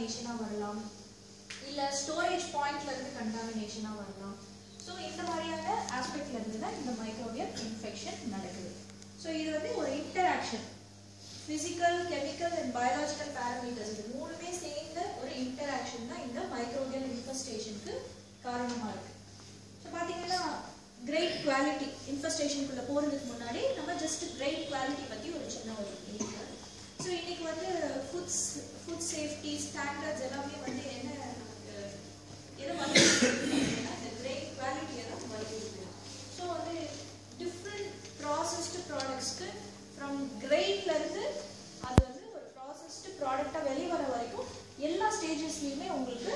கண்டாமினேஷனாக வரலாம், இல்லை ஸ்டோரேஜ் பாயிண்ட்லேருந்து கண்டாமினேஷனாக வரலாம். ஸோ இந்த மாதிரியான ஆஸ்பெக்ட்லேருந்து தான் இந்த மைக்ரோபியல் இன்ஃபெக்ஷன் நடக்குது. ஸோ இது வந்து ஒரு interaction, physical, chemical and biological parameters, இது மூணுமே சேர்ந்த ஒரு இன்டராக்ஷன் தான் இந்த மைக்ரோபியல் இன்ஃபெஸ்டேஷனுக்கு காரணமாக இருக்குது. ஸோ பார்த்தீங்கன்னா கிரெயின் குவாலிட்டி இன்ஃபெஸ்டேஷனுக்குள்ளே போகிறதுக்கு முன்னாடி நம்ம ஜஸ்ட் கிரெயின் குவாலிட்டி பற்றி ஒரு சின்ன ஒரு இருக்குது. ஸோ இன்றைக்கி வந்து ஃபுட் சேஃப்டி ஸ்டாண்டர்ட்ஸ் எல்லாமே வந்து என்ன நமக்கு எதை வலியுறுத்துனா இந்த கிரெயின் குவாலிட்டியை தான் வலியுறுத்துது. ஸோ வந்து டிஃப்ரெண்ட் ப்ராசஸ்டு ப்ராடக்ட்ஸ்க்கு ஃப்ரம் கிரெயின்லேருந்து அது வந்து ஒரு ப்ராசஸ்டு ப்ராடக்டாக வெளியே வர வரைக்கும் எல்லா ஸ்டேஜஸ்லையுமே உங்களுக்கு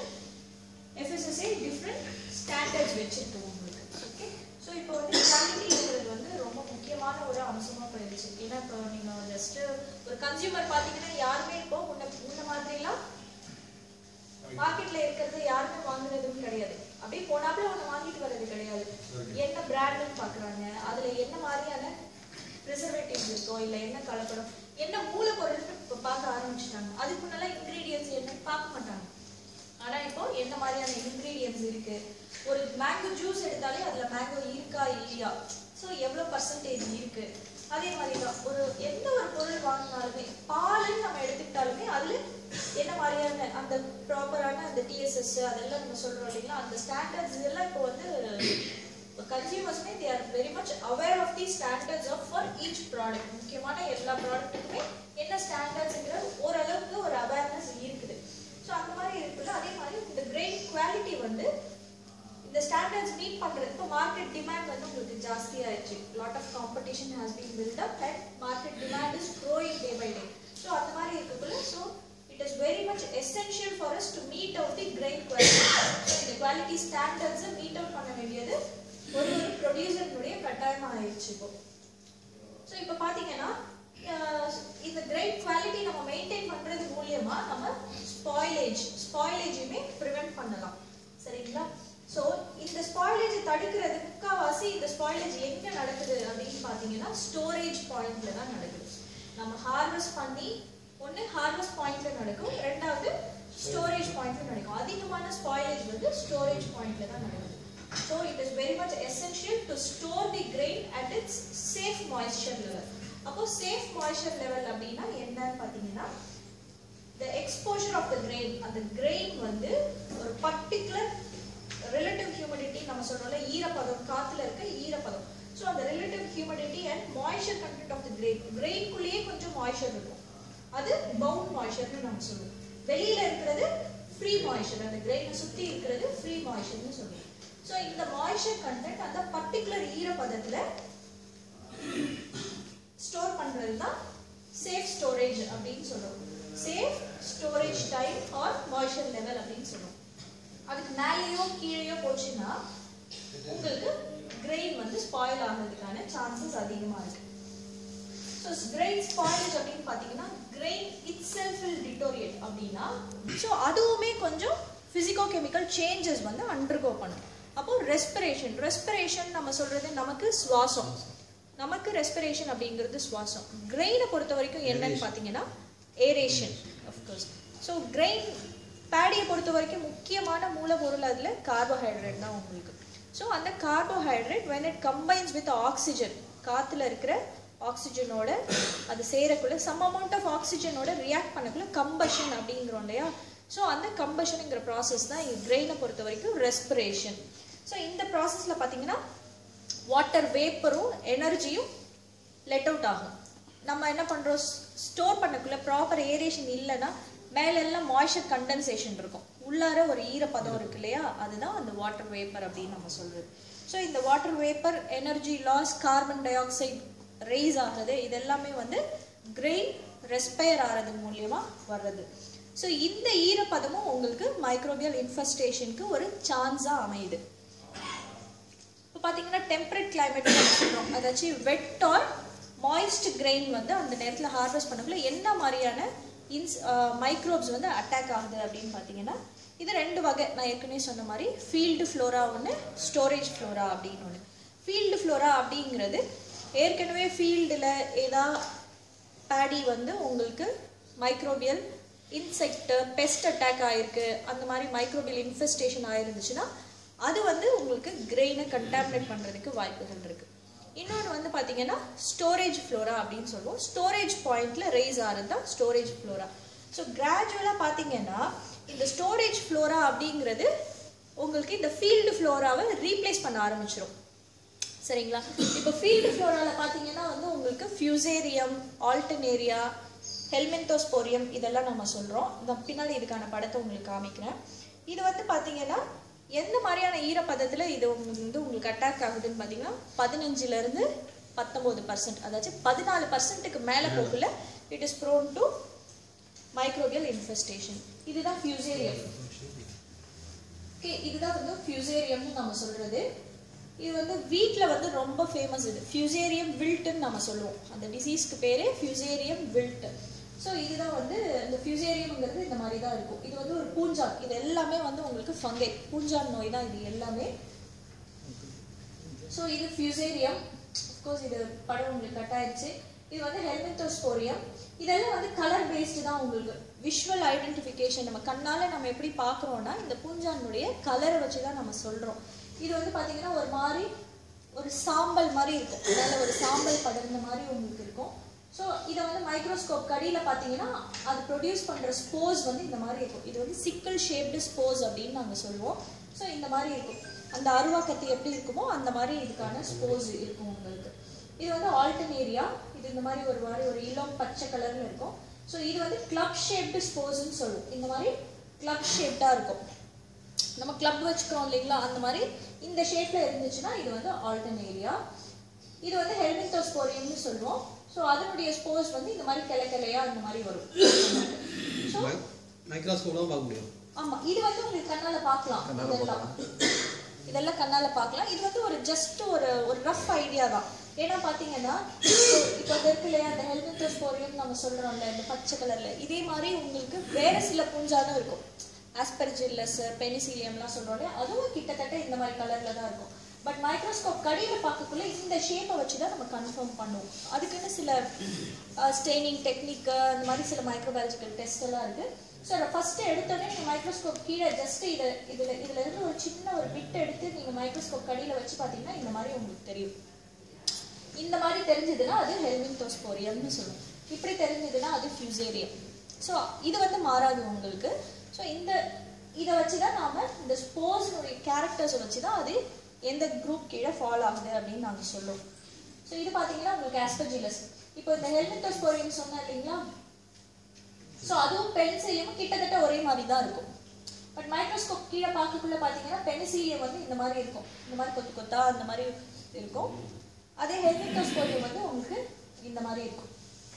FSSAI டிஃப்ரெண்ட் ஸ்டாண்டர்ட்ஸ் வச்சுருக்கு உங்களுக்கு. ஓகே, ஸோ இப்போ வந்து குவாலிட்டிங்கிறது வந்து ரொம்ப முக்கியமான ஒரு அம்சமாக போயிடுச்சு. ஏன்னா இப்போ நீங்கள் ஜஸ்ட்டு ஒரு கன்சியூமர் பார்த்தீங்கன்னா யாருமே இப்போ முன்ன மாதிரிலாம் மார்க்கெட்டில் இருக்கிறது யாருமே வாங்குறதும் கிடையாது. அப்படியே போனாப்புல ஒன்று வாங்கிட்டு வர்றது கிடையாது. என்ன பிராண்டுன்னு பார்க்குறாங்க, அதில் என்ன மாதிரியான ப்ரிசர்வேட்டிவ்ஸ் இருக்கோ, இல்லை என்ன கலப்படம், என்ன மூலப்பொருள்னு இப்போ பார்க்க ஆரம்பிச்சிட்டாங்க. அதுக்கு முன்னெல்லாம் இன்க்ரீடியன்ஸ் என்னன்னு பார்க்க மாட்டாங்க. ஆனால் இப்போ என்ன மாதிரியான இன்க்ரீடியன்ஸ் இருக்கு, ஒரு மேங்கோ ஜூஸ் எடுத்தாலே அதில் மேங்கோ இருக்கா இல்லையா, ஸோ எவ்வளோ பர்சன்டேஜ் இருக்கு. அதே மாதிரி தான் ஒரு எந்த ஒரு பொருள் வாங்கினாலுமே, பாலுன்னு நம்ம எடுத்துக்கிட்டாலுமே அதில் என்ன மாதிரியான அந்த ப்ராப்பரான அந்த TSS அதெல்லாம் நம்ம சொல்கிறோம் இல்லைங்களா, அந்த ஸ்டாண்டர்ட்ஸ் இதெல்லாம் இப்போ வந்து கன்சியூமர்ஸ்மே they are very much aware of the standards of for each product. முக்கியமான எல்லா ப்ராடக்ட்டுக்குமே என்ன ஸ்டாண்டர்ட்ஸுங்கிற ஓரளவுக்கு ஒரு அவேர்னஸ் இருக்குது. ஸோ அந்த மாதிரி இருக்குல்ல, அதே மாதிரி இந்த கிரெயின் குவாலிட்டி வந்து இந்த ஸ்டாண்டர்ட்ஸ் மீட் பண்ணுறது. இப்போ மார்க்கெட் டிமாண்ட் வந்து உங்களுக்கு ஜாஸ்தி ஆயிடுச்சு. Lot of competition has been built up and market demand is growing day by day. So அந்த மாதிரி இருக்குல்ல, so it is very much essential for us to meet out the grain quality. இந்த quality ஸ்டாண்டர்ட்ஸை meet out பண்ண வேண்டியது ஒரு ப்ரொடியூசருடைய கட்டாயமாக ஆயிடுச்சு இப்போ. ஸோ இப்போ பார்த்தீங்கன்னா இந்த கிரெயின் குவாலிட்டி நம்ம மெயின்டைன் பண்ணுறது மூலியமா நம்ம ஸ்பாயிலேஜுமே ப்ரிவென்ட் பண்ணலாம். சரிங்களா? ஸோ இந்த ஸ்பாயிலேஜை தடுக்கிறது முக்கால்வாசி இந்த ஸ்பாயிலேஜ் எங்கே நடக்குது அப்படின்னு பார்த்தீங்கன்னா ஸ்டோரேஜ் பாயிண்ட்ல தான் நடக்குது. நம்ம ஹார்வெஸ்ட் பண்ணி ஒன்று ஹார்வெஸ்ட் பாயிண்ட்ல நடக்கும், ரெண்டாவது ஸ்டோரேஜ் பாயிண்ட்ல நடக்கும். அதிகமான ஸ்பாயிலேஜ் வந்து ஸ்டோரேஜ் பாயிண்ட்ல தான் நடக்குது. So it is very much essential to store the grain at its safe moisture level. அப்போ safe moisture level அப்படின்னா என்னன்னு பார்த்தீங்கன்னா the exposure of the grain, அந்த grain வந்து ஒரு particular relative humidity நம்ம சொல்றோம்ல, ஈரப்பதம், காத்துல இருக்க ஈரப்பதம். ஸோ அந்த relative humidity and moisture content of the grain, grainக்குள்ளேயே கொஞ்சம் moisture இருக்கும், அது bound moistureன்னு நம்ம சொல்லுவோம். வெளியில இருக்கிறது free moisture, அந்த grain சுத்தி இருக்கிறது free moistureன்னு சொல்லுவோம். ஸோ இந்த மாய்ஸ்சர் கண்டென்ட் அந்த பர்டிகுலர் ஈரப்பதத்தில் ஸ்டோர் பண்ணுறது தான் சேஃப் ஸ்டோரேஜ் அப்படின்னு சொல்கிறோம். Safe storage time or moisture level அப்படின்னு சொல்கிறோம். அதுக்கு மேலேயோ கீழேயோ போச்சுன்னா உங்களுக்கு கிரெயின் வந்து ஸ்பாயில் ஆகிறதுக்கான சான்சஸ் அதிகமாக இருக்குது. ஸோ கிரெயின் ஸ்பாயிலேஜ் அப்படின்னு பார்த்தீங்கன்னா grain itself will deteriorate அப்படின்னா, ஸோ அதுவுமே கொஞ்சம் ஃபிசிக்கோ கெமிக்கல் சேஞ்சஸ் வந்து அண்டர்கோ பண்ணும். அப்போ ரெஸ்பிரேஷன் நம்ம சொல்றது நமக்கு சுவாசம், நமக்கு ரெஸ்பிரேஷன் அப்படிங்கிறது சுவாசம். கிரெயினை பொறுத்த வரைக்கும் என்னன்னு பார்த்தீங்கன்னா ஏரேஷன் ஆஃப்கோர்ஸ். ஸோ கிரெயின் பேடியை பொறுத்த வரைக்கும் முக்கியமான மூலப்பொருள் அதில் கார்போஹைட்ரேட் தான் உங்களுக்கு. ஸோ அந்த carbohydrate when it combines with oxygen, காற்றுல இருக்கிற ஆக்சிஜனோட அது சேரக்குள்ள சம் அமௌண்ட் ஆஃப் ஆக்சிஜனோட ரியாக்ட் பண்ணக்குள்ள கம்பஷன் அப்படிங்கிறோம் இல்லையா. ஸோ அந்த கம்பஷனுங்கிற ப்ராசஸ் தான் கிரெயினை பொறுத்த வரைக்கும் ரெஸ்பிரேஷன். ஸோ இந்த ப்ராசஸில் பார்த்தீங்கன்னா வாட்டர் வேப்பரும் எனர்ஜியும் லெட் அவுட் ஆகும். நம்ம என்ன பண்ணுறோம், ஸ்டோர் பண்ணக்குள்ள ப்ராப்பர் ஏரேஷன் இல்லைன்னா மேலெல்லாம் மாய்ஸ்சர் கண்டென்சேஷன் இருக்கும், உள்ளார ஒரு ஈரப்பதம் இருக்கு இல்லையா, அதுதான் அந்த வாட்டர் வேப்பர் அப்படின்னு நம்ம சொல்கிறது. ஸோ இந்த water vapour, energy loss, carbon dioxide rise ஆகிறது, இதெல்லாமே வந்து கிரெயின் ரெஸ்பயர் ஆகிறது மூலியமா வர்றது. ஸோ இந்த ஈரப்பதமும் உங்களுக்கு மைக்ரோபியல் இன்ஃபெஸ்டேஷனுக்கு ஒரு சான்ஸாக அமையுது. இப்போ பார்த்தீங்கன்னா டெம்பரேட் கிளைமேட் சொல்கிறோம், அதாச்சும் வெட் ஆர் மாய்ஸ்ட் கிரெயின் வந்து அந்த நேரத்தில் ஹார்வெஸ்ட் பண்ணக்குள்ள என்ன மாதிரியான மைக்ரோப்ஸ் வந்து அட்டாக் ஆகுது அப்படின்னு பார்த்தீங்கன்னா இது ரெண்டு வகை. நான் ஏற்கனவே சொன்ன மாதிரி ஃபீல்டு ஃப்ளோரா ஒன்று, ஸ்டோரேஜ் ஃப்ளோரா அப்படின்னு ஒன்று. ஃபீல்டு ஃப்ளோரா அப்படிங்கிறது ஏற்கனவே ஃபீல்டில் ஏதா பேடி வந்து உங்களுக்கு மைக்ரோபியல் இன்செக்ட் பெஸ்ட் அட்டாக் ஆயிருக்கு, அந்த மாதிரி மைக்ரோபியல் இன்ஃபெஸ்டேஷன் ஆயிருந்துச்சுன்னா அது வந்து உங்களுக்கு கிரெயினை கண்டாமினேட் பண்ணுறதுக்கு வாய்ப்புகள் இருக்குது. இன்னொன்று வந்து பார்த்தீங்கன்னா ஸ்டோரேஜ் ஃப்ளோரா அப்படின்னு சொல்லுவோம். ஸ்டோரேஜ் பாயிண்டில் ரைஸ் ஆகிறது தான் ஸ்டோரேஜ் ஃப்ளோரா. ஸோ கிராஜுவலாக பார்த்தீங்கன்னா இந்த ஸ்டோரேஜ் ஃப்ளோரா அப்படிங்கிறது உங்களுக்கு இந்த ஃபீல்டு ஃப்ளோராவை ரீப்ளேஸ் பண்ண ஆரம்பிச்சிடும். சரிங்களா? இப்போ ஃபீல்டு ஃப்ளோராவில் பார்த்தீங்கன்னா வந்து உங்களுக்கு ஃபியூசேரியம், ஆல்டர்னேரியா, ஹெல்மெண்டோஸ்போரியம் இதெல்லாம் நம்ம சொல்கிறோம். இந்த பின்னாடி இதுக்கான படத்தை உங்களுக்கு காமிக்கிறேன். இது வந்து பார்த்தீங்கன்னா எந்த மாதிரியான ஈரப்பதத்தில் இது வந்து உங்களுக்கு அட்டாக் ஆகுதுன்னு பார்த்தீங்கன்னா 15% 19%, அதாச்சும் 14%க்கு மேலே போகல it is prone to microbial infestation. இதுதான் ஃபியூசேரியம். ஓகே, இதுதான் வந்து ஃபியூசேரியம்னு நம்ம சொல்கிறது. இது வந்து வீட்டில் வந்து ரொம்ப ஃபேமஸ். இது ஃபியூசேரியம் வில்ட்டுன்னு நம்ம சொல்லுவோம். அந்த டிசீஸ்க்கு பேரே ஃபியூசேரியம் வில்ட்டு. ஸோ இதுதான் வந்து இந்த ஃபியூசேரியம்ங்கிறது இந்த மாதிரி தான் இருக்கும். இது வந்து ஒரு பூஞ்சான். இது எல்லாமே வந்து உங்களுக்கு ஃபங்கை, பூஞ்சான் நோய் தான் இது எல்லாமே. ஸோ இது ஃபியூசேரியம். அஃப்கோர்ஸ் இது படம் உங்களுக்கு கட் ஆயிடுச்சு. இது வந்து ஹெல்மெண்டோஸ்போரியம். இதெல்லாம் வந்து கலர் பேஸ்டு தான். உங்களுக்கு விஷுவல் ஐடென்டிஃபிகேஷன் நம்ம கண்ணால் நம்ம எப்படி பார்க்குறோன்னா இந்த பூஞ்சானுடைய கலரை வச்சு தான் நம்ம சொல்கிறோம். இது வந்து பார்த்தீங்கன்னா ஒரு மாதிரி ஒரு சாம்பல் மாதிரி இருக்கும். அதில் ஒரு சாம்பல் படர்ந்த மாதிரி உங்களுக்கு இருக்கும். ஸோ இதை வந்து மைக்ரோஸ்கோப் கடியில் பார்த்தீங்கன்னா அது ப்ரொடியூஸ் பண்ணுற ஸ்போர்ஸ் வந்து இந்த மாதிரி இருக்கும். இது வந்து சிக்கிள் ஷேப்டு ஸ்போர்ஸ் அப்படின்னு நாங்கள் சொல்லுவோம். ஸோ இந்த மாதிரி இருக்கும். அந்த அருவா கத்தி எப்படி இருக்குமோ அந்த மாதிரி இதுக்கான ஸ்போர்ஸ் இருக்கும் உங்களுக்கு. இது வந்து ஆல்டர்னேரியா. இது இந்த மாதிரி ஒரு இளம் பச்சை கலரில் இருக்கும். ஸோ இது வந்து கிளப் ஷேப்டு ஸ்போர்ஸ்ன்னு சொல்லுவோம். இந்த மாதிரி கிளப் ஷேப்டாக இருக்கும். நம்ம கிளப் வச்சுக்கிறோம் இல்லைங்களா, அந்த மாதிரி இந்த ஷேப்பில் இருந்துச்சுன்னா இது வந்து ஆல்டர்னேரியா. இது வந்து ஹெல்மெண்டோஸ்போரியம்னு சொல்லுவோம். ஸோ அதனுடைய ஸ்போர்ஸ் வந்து இந்த மாதிரி கிளையா இந்த மாதிரி வரும். ஸோ மைக்ரோஸ்கோப்லாம் பார்க்க முடியும். ஆமாம், இது வந்து உங்களுக்கு கண்ணால் பார்க்கலாம். இதெல்லாம் கண்ணால் பார்க்கலாம். இது வந்து ஒரு ஜஸ்ட் ஒரு ரஃப் ஐடியா தான். ஏன்னா பார்த்தீங்கன்னா இப்போ அது இருக்கு இல்லையா, அந்த ஹெல்மெண்டோஸ்போரியம் நம்ம சொல்கிறோம்ல இந்த பச்சை கலரில், இதே மாதிரி உங்களுக்கு வேறு சில பூஞ்சானும் இருக்கும். ஆஸ்பெர்ஜில்லஸ், பெனிசிலியம்லாம் சொல்கிறோம் இல்லையா, அதுவும் கிட்டத்தட்ட இந்த மாதிரி கலரில் தான் இருக்கும். பட் மைக்ரோஸ்கோப் கடியில் பார்க்கக்குள்ள இந்த ஷேப்பை வச்சு தான் நம்ம கன்ஃபார்ம் பண்ணுவோம். அதுக்குன்னு சில ஸ்டெய்னிங் டெக்னிக்கு அந்த மாதிரி சில மைக்ரோபயாலஜிக்கல் டெஸ்ட் எல்லாம் இருக்குது. ஸோ ஃபஸ்ட்டு எடுத்தோடனே நீங்கள் மைக்ரோஸ்கோப் கீழே ஜஸ்ட்டு இதில் இருந்து ஒரு சின்ன ஒரு பிட் எடுத்து நீங்கள் மைக்ரோஸ்கோப் கடியில் வச்சு பார்த்தீங்கன்னா இந்த மாதிரி உங்களுக்கு தெரியும். இந்த மாதிரி தெரிஞ்சதுன்னா அது ஹெல்மெண்டோஸ்போரியம்னு சொல்லுவோம். இப்படி தெரிஞ்சதுன்னா அது ஃபியூசேரியம். ஸோ இது வந்து மாறாது உங்களுக்கு. ஸோ இதை வச்சு தான் நாம் இந்த ஸ்போர்ஸினுடைய கேரக்டர்ஸை வச்சு தான் அது எந்த குரூப் கீழே ஃபாலோ ஆகுது அப்படின்னு நாங்கள் சொல்லுவோம். ஸோ இது பார்த்தீங்கன்னா உங்களுக்கு ஆஸ்பெர்ஜில்லஸ். இப்போ இந்த ஹெல்மெண்டோஸ்போரியம் சொன்னேன் இல்லைங்களா, ஸோ அதுவும் பெனிசிலியமும் கிட்டத்தட்ட ஒரே மாதிரி தான் இருக்கும். பட் மைக்ரோஸ்கோப் கீழே பார்க்கக்குள்ள பார்த்தீங்கன்னா பெனிசிலியம் வந்து இந்த மாதிரி இருக்கும். இந்த மாதிரி கொத்து கொத்தா அந்த மாதிரி இருக்கும். அதே ஹெல்மெண்டோஸ்போரியம் வந்து உங்களுக்கு இந்த மாதிரி இருக்கும்.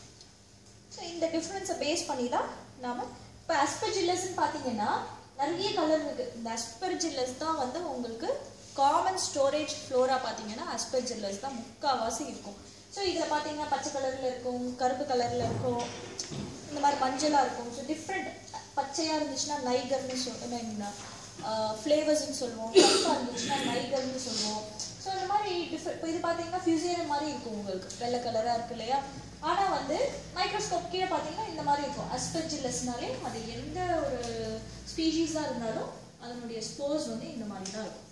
ஸோ இந்த டிஃப்ரென்ஸை பேஸ் பண்ணி தான் நாம் இப்போ ஆஸ்பெர்ஜில்லஸ்ன்னு பார்த்தீங்கன்னா நிறைய கலர் இருக்குது. இந்த ஆஸ்பெர்ஜில்லஸ் தான் வந்து உங்களுக்கு காமன் ஸ்டோரேஜ் ஃப்ளோரா பார்த்தீங்கன்னா ஆஸ்பெர்ஜில்லஸ் தான் முக்கால்வாசி இருக்கும். ஸோ இதில் பார்த்தீங்கன்னா பச்சை கலரில் இருக்கும், கருப்பு கலரில் இருக்கும், இந்த மாதிரி மஞ்சளாக இருக்கும். ஸோ டிஃப்ரெண்ட் பச்சையாக இருந்துச்சுன்னா நைகர்னு ஃப்ளேவர்ஸ்ன்னு சொல்லுவோம். கருப்பாக இருந்துச்சுன்னா நைகர்னு சொல்லுவோம். ஸோ இந்த மாதிரி இப்போ இது பார்த்தீங்கன்னா ஃபியூசேரியம் மாதிரி இருக்கும் உங்களுக்கு, வெள்ளை கலராக இருக்கு இல்லையா. ஆனால் வந்து மைக்ரோஸ்கோப் கீழே பார்த்தீங்கன்னா இந்த மாதிரி இருக்கும். ஆஸ்பெர்ஜில்லஸ்னாலே அது எந்த ஒரு ஸ்பீஷீஸாக இருந்தாலும் அதனுடைய ஸ்போர்ஸ் வந்து இந்த மாதிரி தான் இருக்கும்.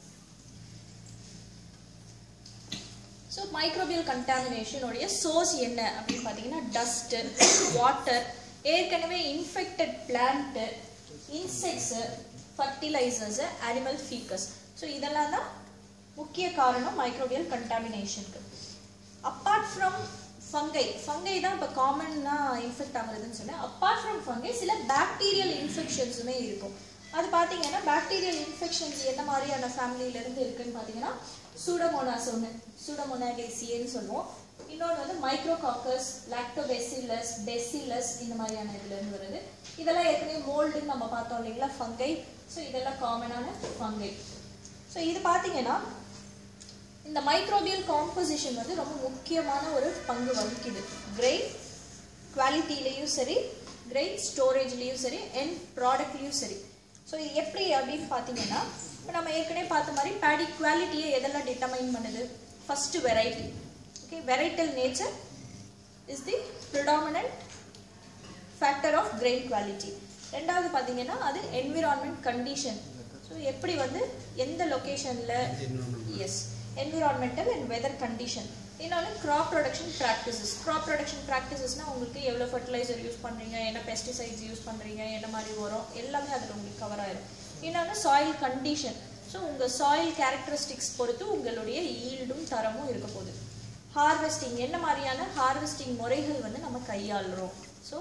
ஸோ மைக்ரோபியல் கண்டாமினேஷனுடைய சோர்ஸ் என்ன அப்படின்னு பார்த்தீங்கன்னா டஸ்ட்டு, வாட்டர், ஏற்கனவே infected plant, insects, fertilisers, animal faeces. So இதெல்லாம் தான் முக்கிய காரணம் மைக்ரோபியல் கண்டாமினேஷனுக்கு. அப்பார்ட் ஃப்ரம் ஃபங்கை தான் இப்போ காமனாக இன்ஃபெக்ட் ஆகுறதுன்னு சொன்னேன். அப்பார்ட் ஃப்ரம் ஃபங்கை சில பாக்டீரியல் இன்ஃபெக்ஷன்ஸுமே இருக்கும். அது பார்த்தீங்கன்னா பாக்டீரியல் இன்ஃபெக்ஷன்ஸ் என்ன மாதிரியான ஃபேமிலியிலேருந்து இருக்குன்னு பார்த்தீங்கன்னா சூடோமோனாஸ் ஒன்று, சூடோமோனாகேசியன்னு சொல்லுவோம். இன்னொன்று வந்து மைக்ரோகாக்கஸ், லாக்டோபெசிலஸ், பெசிலஸ் இந்த மாதிரியான இதுலேருந்து வருது. இதெல்லாம் ஏற்கனவே மோல்டுன்னு நம்ம பார்த்தோம் இல்லைங்களா, ஃபங்கை. ஸோ இதெல்லாம் காமனான ஃபங்கை. ஸோ இது பார்த்தீங்கன்னா இந்த மைக்ரோபியல் காம்போசிஷன் வந்து ரொம்ப முக்கியமான ஒரு பங்கு வகிக்குது. கிரெயின் குவாலிட்டிலையும் சரி, கிரெயின் ஸ்டோரேஜ்லேயும் சரி, எண்ட் ப்ராடக்ட்லேயும் சரி. ஸோ இது எப்படி அப்படின்னு பார்த்தீங்கன்னா இப்போ நம்ம ஏற்கனவே பார்த்த மாதிரி பேடி குவாலிட்டியை எதெல்லாம் டிட்டர்மைன் பண்ணுது? First variety. Okay, varietal nature is the predominant factor of grain quality. ரெண்டாவது பார்த்தீங்கன்னா அது என்விரான்மெண்ட் கண்டிஷன். ஸோ எப்படி வந்து எந்த லொக்கேஷனில், as environmental and weather condition. இன்னொன்று crop production practices. Crop production ப்ராக்டிசஸ்னால் உங்களுக்கு எவ்வளோ ஃபர்டிலைசர் யூஸ் பண்ணுறீங்க, என்ன பெஸ்டிசைட்ஸ் யூஸ் பண்ணுறீங்க, என்ன மாதிரி வரும், எல்லாமே அதில் உங்களுக்கு கவர் ஆயிடும். இன்னொன்று சாயில் கண்டிஷன். ஸோ உங்கள் சாயில் கேரக்டரிஸ்டிக்ஸ் பொறுத்து உங்களுடைய ஈல்டும் தரமும் இருக்க போகுது. ஹார்வெஸ்டிங், என்ன மாதிரியான ஹார்வெஸ்டிங் முறைகள் வந்து நம்ம கையாளுறோம். So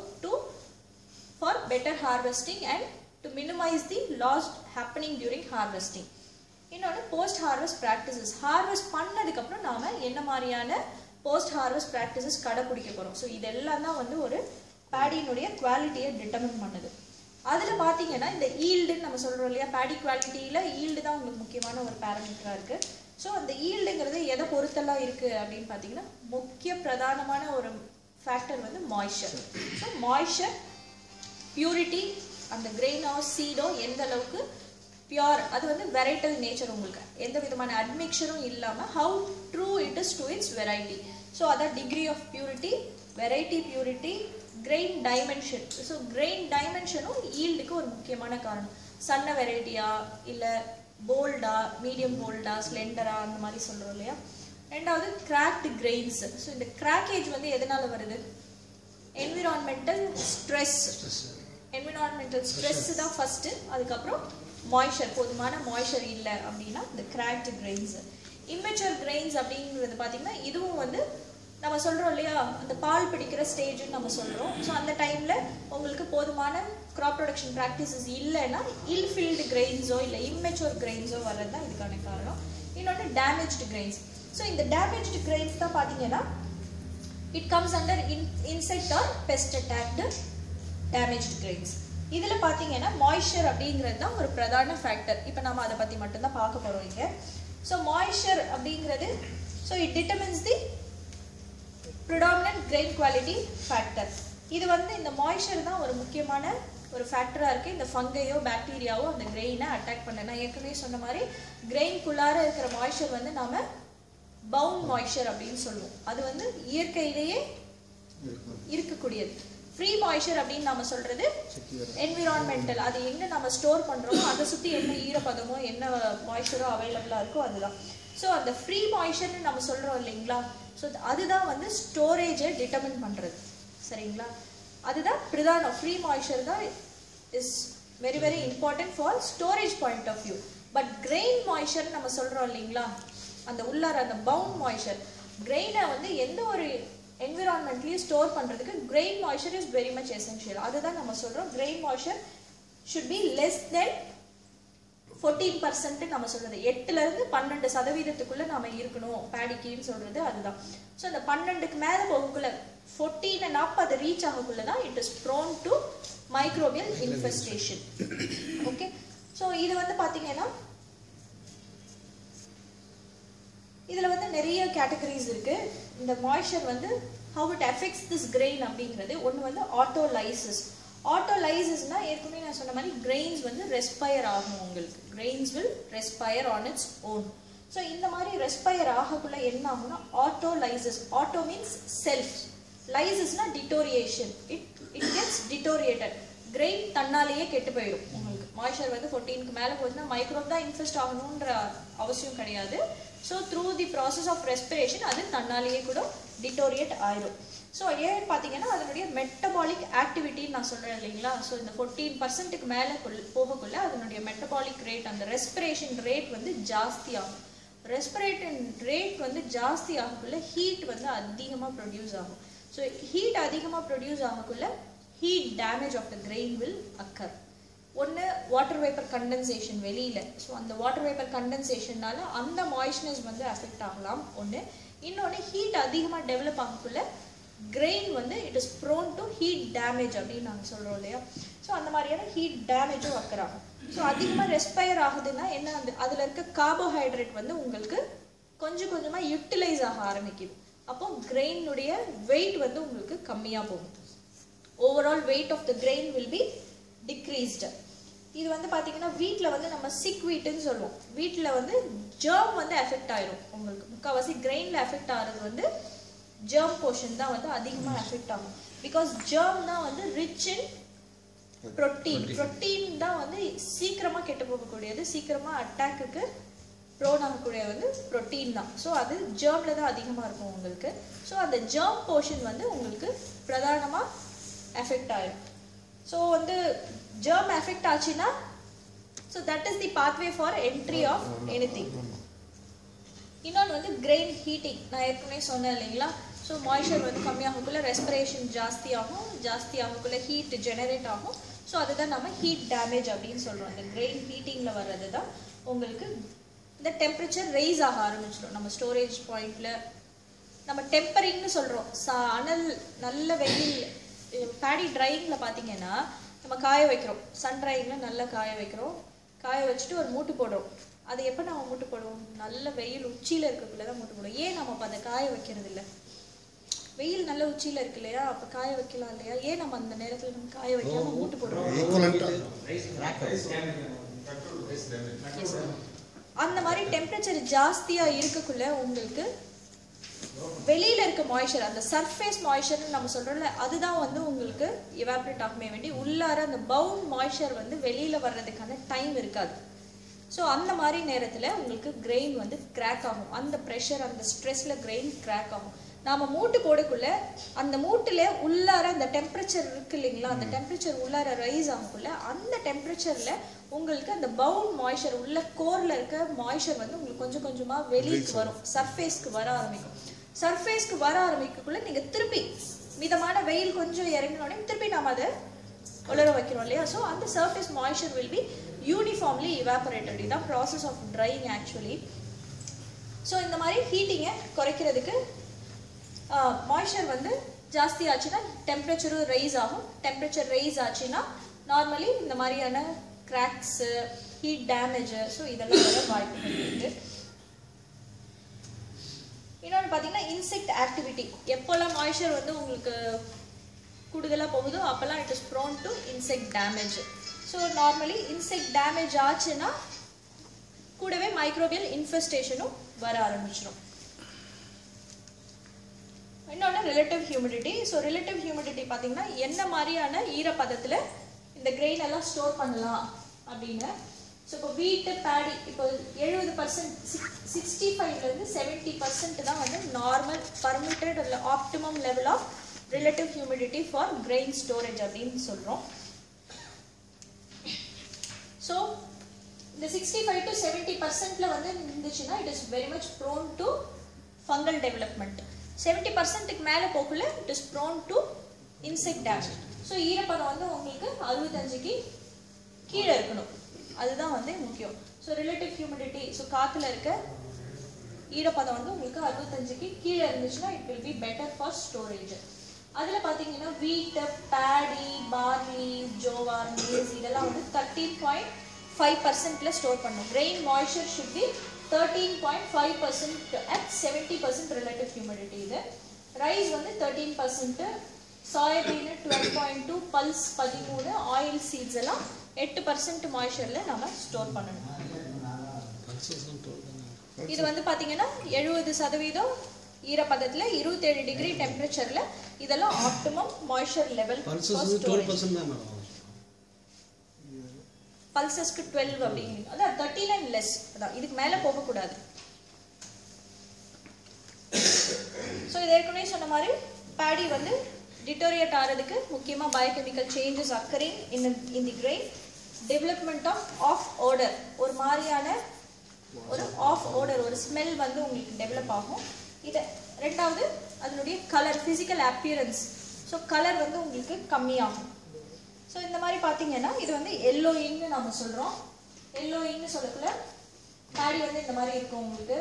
for better harvesting and to minimise the loss happening during harvesting. இன்னொன்று போஸ்ட் ஹார்வெஸ்ட் ப்ராக்டிசஸ். ஹார்வெஸ்ட் பண்ணதுக்கப்புறம் நாம் என்ன மாதிரியான போஸ்ட் ஹார்வெஸ்ட் ப்ராக்டிசஸ் கடைப்பிடிக்க போகிறோம். ஸோ இதெல்லாம் தான் வந்து ஒரு பேடியினுடைய குவாலிட்டியை டிட்டர்மின் பண்ணுது. அதில் பார்த்தீங்கன்னா இந்த ஈல்டுன்னு நம்ம சொல்கிறோம் இல்லையா, பேடி குவாலிட்டியில் ஈல்டு தான் உங்களுக்கு முக்கியமான ஒரு பேராமீட்டராக இருக்குது. ஸோ அந்த ஈல்டுங்கிறது எதை பொறுத்தெல்லாம் இருக்குது அப்படின்னு பார்த்தீங்கன்னா முக்கிய பிரதானமான ஒரு ஃபேக்டர் வந்து மாய்ஸ்சர். ஸோ மாய்ஸ்சர், பியூரிட்டி, அந்த கிரெயினோ சீடோ எந்த அளவுக்கு பியூர், அது வந்து வெரைட்டல் நேச்சர், உங்களுக்கு எந்த விதமான அட்மிக்சரும் இல்லாமல் how true it is to its variety. So அதான் degree of purity, variety purity, grain dimension. So grain டைமென்ஷனும் ஈல்டுக்கு ஒரு முக்கியமான காரணம். சன்ன வெரைட்டியா இல்லை போல்டா, மீடியம் போல்டா, ஸ்லெண்டரா, அந்த மாதிரி சொல்கிறோம் இல்லையா. ரெண்டாவது கிராக்டு கிரெயின்ஸ். ஸோ இந்த கிராக்கேஜ் வந்து எதனால் வருது? Environmental stress. என்விரான்மெண்டல் ஸ்ட்ரெஸ் தான் ஃபஸ்ட்டு, அதுக்கப்புறம் மாய்ஸ்சர், போதுமான மாய்ஸ்சர் இல்லை அப்படின்னா இந்த கிராக்டு கிரெயின்ஸ். இம்மெச்சூர் கிரெயின்ஸ் அப்படிங்கிறது பார்த்தீங்கன்னா இதுவும் வந்து நம்ம சொல்கிறோம் இல்லையா, அந்த பால் பிடிக்கிற ஸ்டேஜ்னு நம்ம சொல்கிறோம். ஸோ அந்த டைமில் உங்களுக்கு போதுமான கிராப் ப்ரொடக்ஷன் ப்ராக்டிசஸ் இல்லைன்னா இல்ஃபீல்டு கிரெயின்ஸோ இல்லை இம்மெச்சூர் கிரெயின்ஸோ வர்றது தான் இதுக்கான காரணம். இன்னொன்று டேமேஜ்டு கிரெயின்ஸ். ஸோ இந்த டேமேஜ்டு கிரெயின்ஸ் தான் பார்த்தீங்கன்னா it comes under insect or pest attacked damaged grains. இதில் பார்த்தீங்கன்னா மாய்ஸ்சர் அப்படிங்கிறது தான் ஒரு பிரதான ஃபேக்டர். இப்போ நம்ம அதை பற்றி மட்டும்தான் பார்க்க போகிறோம் இங்கே. ஸோ மாய்ஸ்சர் அப்படிங்கிறது, so it determines the predominant grain quality factor. இது வந்து இந்த மாய்ஸ்சர் தான் ஒரு முக்கியமான ஒரு ஃபேக்டராக இருக்குது. இந்த ஃபங்கையோ பாக்டீரியாவோ அந்த கிரெயினை அட்டாக் பண்ண, நான் ஏற்கனவே சொன்ன மாதிரி கிரெயின்குள்ளார இருக்கிற மாய்ஸ்சர் வந்து நாம் பவுண்ட் மாய்ஸ்சர் அப்படின்னு சொல்லுவோம். அது வந்து இயற்கையிலேயே இருக்கக்கூடியது. ஃப்ரீ மாய்ஸ்சர் அப்படின்னு நம்ம சொல்கிறது என்விரான்மெண்டல், அது எங்கே நம்ம ஸ்டோர் பண்ணுறோமோ அதை சுற்றி என்ன ஈரப்பதமோ என்ன மாய்ஸ்சரோ அவைலபிளாக இருக்கோ அதுதான். ஸோ அந்த ஃப்ரீ மாய்ஸ்சர்னு நம்ம சொல்கிறோம் இல்லைங்களா, ஸோ அதுதான் வந்து ஸ்டோரேஜை டிட்டர்மின் பண்ணுறது. சரிங்களா, அதுதான் பிரதானம். ஃப்ரீ மாய்ஸ்சர் தான் is very very important for storage point of view. But grain moisture நம்ம சொல்கிறோம் இல்லைங்களா, அந்த உள்ளார அந்த பவுண்ட் மாய்ஸ்சர், கிரெயினை வந்து எந்த ஒரு என்விரான்மெண்ட்லேயும் ஸ்டோர் பண்ணுறதுக்கு grain moisture is very much essential. அதுதான் நம்ம சொல்கிறோம் grain moisture should be less then 14% நம்ம சொல்கிறது. 8லேருந்து 12% நம்ம இருக்கணும் பேடிக்கின்னு சொல்கிறது அதுதான். ஸோ அந்த 12க்கு மேலே போகக்குள்ள 14 and up அது ரீச் ஆகக்குள்ள தான் it is prone to microbial infestation. Okay, so இது வந்து பார்த்தீங்கன்னா இதில் வந்து நிறைய கேட்டகரிஸ் இருக்குது. இந்த மாய்ஸ்சர் வந்து how it affects this grain அப்படிங்கிறது ஒன்று வந்து ஆட்டோலைசிஸ். ஆட்டோலைசிஸ்னால் ஏற்கனவே நான் சொன்ன மாதிரி கிரெயின்ஸ் வந்து ரெஸ்பயர் ஆகும். உங்களுக்கு grains will respire on its own. So இந்த மாதிரி ரெஸ்பயர் ஆகக்குள்ள என்ன ஆகும்னா ஆட்டோலைசிஸ். ஆட்டோ மீன்ஸ் செல்ஃப், லைசிஸ்னா deterioration. It gets deteriorated. Grain தன்னாலேயே கெட்டு போயிடும். உங்களுக்கு மாய்ஸ்சர் வந்து 14க்கு மேலே போச்சுன்னா மைக்ரோப் தான் இன்ஃபெஸ்ட் ஆகணுன்ற அவசியம் கிடையாது. So through the process of respiration அது தன்னாலேயே கூட டிட்டோரியேட் ஆயிடும். ஸோ ஏன் பார்த்தீங்கன்னா அதனுடைய மெட்டபாலிக் ஆக்டிவிட்டின்னு நான் சொல்கிறேன் இல்லைங்களா. ஸோ இந்த 14%க்கு மேலே போகக்குள்ள அதனுடைய மெட்டபாலிக் ரேட், அந்த ரெஸ்பிரேஷன் ரேட் வந்து ஜாஸ்தி ஆகும். ரெஸ்பிரேஷன் ரேட் வந்து ஜாஸ்தி ஆகக்குள்ள ஹீட் வந்து அதிகமாக ப்ரொடியூஸ் ஆகும். ஸோ ஹீட் அதிகமாக ப்ரொடியூஸ் ஆகக்குள்ள heat damage of the grain will occur. ஒன்று வாட்டர் வேப்பர் கண்டென்சேஷன் வெளியில். ஸோ அந்த வாட்டர் வேப்பர் கண்டென்சேஷன்னால அந்த மாய்ஸ்னஸ் வந்து அஃபெக்ட் ஆகலாம் ஒன்று. இன்னொன்று ஹீட் அதிகமாக டெவலப் ஆகக்குள்ள கிரெயின் வந்து it is prone to heat damage அப்படின்னு நாங்கள் சொல்கிறோம் இல்லையா. ஸோ அந்த மாதிரியான ஹீட் டேமேஜும் அக்கர் ஆகும். ஸோ அதிகமாக ரெஸ்பயர் ஆகுதுன்னா என்ன, அந்த அதில் இருக்க கார்போஹைட்ரேட் வந்து உங்களுக்கு கொஞ்சம் கொஞ்சமாக யூட்டிலைஸ் ஆக ஆரம்பிக்குது. அப்போ கிரெயினுடைய வெயிட் வந்து உங்களுக்கு கம்மியாக போகும். Overall weight of the grain will be decreased. இது வந்து பார்த்தீங்கன்னா வீட்டில் வந்து நம்ம சிக் வீட்டுன்னு சொல்லுவோம். வீட்டில் வந்து ஜெர்ம் வந்து எஃபெக்ட் ஆயிரும். உங்களுக்கு முக்கால்வாசி கிரெயினில் எஃபெக்ட் ஆகிறது வந்து ஜெர்ம் போர்ஷன் தான் வந்து அதிகமாக எஃபெக்ட் ஆகும். பிகாஸ் ஜெர்ம் தான் வந்து ரிச் இன் புரோட்டீன் தான் வந்து சீக்கிரமா கெட்டு போகக்கூடியது, சீக்கிரமா அட்டாக்குக்கு ப்ரோன் ஆகக்கூடிய வந்து புரோட்டீன் தான். ஸோ அது ஜெர்ம்ல தான் அதிகமாக இருக்கும் உங்களுக்கு. ஸோ அந்த ஜெர்ம் போர்ஷன் வந்து உங்களுக்கு பிரதானமாக எஃபெக்ட் ஆயிடும். ஸோ வந்து ஜெர்ம் எஃபெக்ட் ஆச்சுன்னா so that is the pathway for entry of anything. இன்னொன்று வந்து கிரெயின் ஹீட்டிங், நான் ஏற்கனவே சொன்னேன் இல்லைங்களா. ஸோ மாய்ச்சர் வந்து கம்மியாகக்குள்ள ரெஸ்பிரேஷன் ஜாஸ்தி ஆகக்குள்ள ஹீட் ஜெனரேட் ஆகும். ஸோ அதுதான் நம்ம ஹீட் டேமேஜ் அப்படின்னு சொல்கிறோம். இந்த கிரெயின் ஹீட்டிங்கில் வர்றது தான் உங்களுக்கு இந்த டெம்பரேச்சர் ரைஸ் ஆக ஆரம்பிச்சிடும். நம்ம ஸ்டோரேஜ் பாயிண்டில் நம்ம டெம்பரிங்னு சொல்கிறோம். அனல் நல்ல வெயில் பேடி ட்ரையிங்கில் பார்த்தீங்கன்னா நம்ம காய வைக்கிறோம், சன் ட்ரையிங்கில் நல்லா காய வைக்கிறோம், காய வச்சுட்டு ஒரு மூட்டு போடுறோம். அது எப்போ நம்ம மூட்டு போடுவோம்? நல்ல வெயில் உச்சியில் இருக்கக்குள்ளே தான் மூட்டு போடுவோம். ஏன் நம்ம அப்போ அதை காய வைக்கிறது இல்லை? வெயில் நல்ல உச்சியில் இருக்கு இல்லையா, அப்போ காய வைக்கலாம் இல்லையா? ஏன் நம்ம அந்த நேரத்தில் நம்ம காய வைக்காம மூட்டு போடுறோம்? அந்த மாதிரி டெம்பரேச்சர் ஜாஸ்தியாக இருக்கக்குள்ள உங்களுக்கு வெளியில இருக்க மாய்ச்சர், அந்த சர்ஃபேஸ் மாய்ச்சர்னு நம்ம சொல்றோம்ல, அதுதான் வந்து உங்களுக்கு எவாப்ரேட் ஆகுமே வேண்டி உள்ளார அந்த பவுண்ட் மாய்ச்சர் வந்து வெளியில வர்றதுக்கான டைம் இருக்காது. ஸோ அந்த மாதிரி நேரத்தில் உங்களுக்கு கிரெயின் வந்து கிராக் ஆகும். அந்த ப்ரெஷர் அந்த ஸ்ட்ரெஸ்ல கிரெயின் கிராக் ஆகும். நாம மூட்டு போடக்குள்ள அந்த மூட்டுல உள்ளார அந்த டெம்பரேச்சர் இருக்கு இல்லைங்களா, அந்த டெம்பரேச்சர் உள்ளார ரைஸ் ஆகக்குள்ள அந்த டெம்பரேச்சர்ல உங்களுக்கு அந்த பவுண்ட் மாய்ச்சர் உள்ள கோர்ல இருக்க மாய்ச்சர் வந்து உங்களுக்கு கொஞ்சம் கொஞ்சமா வெளிக்கு வரும், சர்ஃபேஸ்க்கு வர ஆரம்பிக்கும். சர்ஃபேஸ்க்கு வர ஆரம்பிக்கக்குள்ள நீங்க திருப்பி மிதமான வெயில் கொஞ்சம் இறங்கினோடனே திருப்பி நாம அதை உலர வைக்கிறோம் இல்லையா. ஸோ அந்த surface moisture will be uniformly evaporated. இதுதான் process of drying actually. So இந்த மாதிரி ஹீட்டிங்கை குறைக்கிறதுக்கு மாய்ச்சர் வந்து ஜாஸ்தி ஆச்சுன்னா டெம்பரேச்சரும் ரைஸ் ஆகும். டெம்பரேச்சர் ரைஸ் ஆச்சுன்னா நார்மலி இந்த மாதிரியான கிராக்ஸு, ஹீட் டேமேஜ், ஸோ இதெல்லாம் வர வாய்ப்புகள் இருக்கு. இன்னொன்று பார்த்தீங்கன்னா இன்செக்ட் ஆக்டிவிட்டி. எப்போல்லாம் மாய்ச்சர் வந்து உங்களுக்கு கூடுதலாக போகுதோ அப்போல்லாம் it is prone to insect damage. So normally insect damage ஆச்சுன்னா கூடவே மைக்ரோபியல் இன்ஃபெஸ்டேஷனும் வர ஆரம்பிச்சிடும். இன்னொன்று relative humidity. So relative humidity பார்த்தீங்கன்னா என்ன மாதிரியான ஈரப்பதத்தில் இந்த கிரெயின் எல்லாம் ஸ்டோர் பண்ணலாம் அப்படின்னு. ஸோ இப்போ வீட்டு பேடி இப்போ 70%, 65லேருந்து 70% தான் வந்து நார்மல் பர்மிட்டட் இல்லை optimum level of relative humidity for grain storage அப்படின்னு சொல்கிறோம். ஸோ இந்த 65 to 70% வந்து இருந்துச்சுன்னா it is very much prone to fungal development. 70%க்கு மேலே போகக்குள்ள it is prone to insect damage. So ஈரப்பதம் வந்து உங்களுக்கு 65க்கு கீழே இருக்கணும், அதுதான் வந்து முக்கியம். ஸோ ரிலேட்டிவ் ஹியூமிடிட்டி, ஸோ காற்றுல இருக்க ஈரப்பதம் வந்து உங்களுக்கு 65க்கு கீழே இருந்துச்சுன்னா it will be better for storage. அதில் பார்த்தீங்கன்னா wheat, paddy, barley, jowar, maize இதெல்லாம் வந்து 13.5%ல ஸ்டோர் பண்ணும். Grain moisture should be 13.5% at 70% relative humidity. இது ரைஸ் வந்து 13%, சோயாபீன் 12.2, பல்ஸ் 13, ஆயில் சீட்ஸ் எல்லாம் 8% மாய்ச்சரில் நம்ம ஸ்டோர் பண்ணணும். இது வந்து பார்த்தீங்கன்னா 70% ஈரப்பதத்தில் 27 டிகிரி டெம்பரேச்சரில் இதெல்லாம் ஆப்டிமம் மாய்ச்சர் லெவல். பல்சஸ்க்கு 12 அப்படிங்கிறீங்க, அதான் 39 லெஸ், அதான் இதுக்கு மேலே போகக்கூடாது. ஸோ இது ஏற்கனவே சொன்ன மாதிரி பேடி வந்து டிட்டோரியேட் ஆகிறதுக்கு முக்கியமாக biochemical changes occurring in the grain, development of odour, ஒரு மாதிரியான ஒரு ஆஃப் ஆர்டர், ஒரு ஸ்மெல் வந்து உங்களுக்கு டெவலப் ஆகும். இது ரெண்டாவது அதனுடைய colour, physical appearance, so colour வந்து உங்களுக்கு கம்மியாகும். ஸோ இந்த மாதிரி பார்த்தீங்கன்னா இது வந்து எல்லோயிங்னு நம்ம சொல்கிறோம். எல்லோயிங்னு சொல்லக்குள்ள பேடி வந்து இந்த மாதிரி இருக்கும் உங்களுக்கு.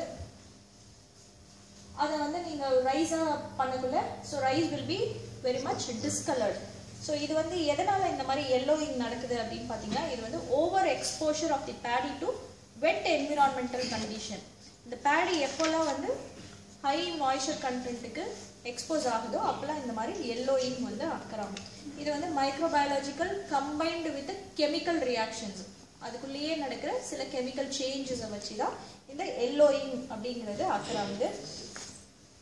அதை வந்து நீங்கள் ரைஸாக பண்ணக்குள்ள so rice will be very much discoloured. So இது வந்து எதனால் இந்த மாதிரி எல்லோயிங் நடக்குது அப்படின்னு பார்த்தீங்கன்னா இது வந்து over exposure of the paddy to wet environmental condition. இந்த பேடி எப்போல்லாம் வந்து ஹை மாய்ச்சர் கண்டென்ட்டுக்கு எக்ஸ்போஸ் ஆகுதோ அப்போல்லாம் இந்த மாதிரி எல்லோயிங் வந்து ஆக்குறாங்க. இது வந்து microbiological combined with chemical reactions, அதுக்குள்ளேயே நடக்கிற சில கெமிக்கல் சேஞ்சஸை வச்சு தான் இந்த எல்லோயிங் அப்படிங்கிறது ஆக்குறாங்க.